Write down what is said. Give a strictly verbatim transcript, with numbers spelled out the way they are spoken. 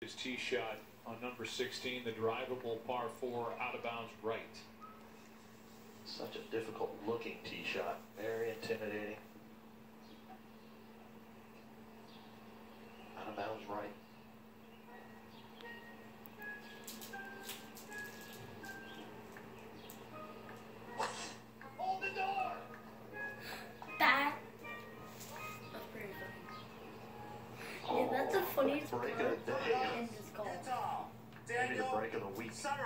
His tee shot on number sixteen, the drivable par four, out of bounds right. Such a difficult looking tee shot. Very intimidating. Out of bounds right. Hold the door! That was pretty funny. Yeah, that's the funniest break part of the day. in this golf. Maybe the break of the week.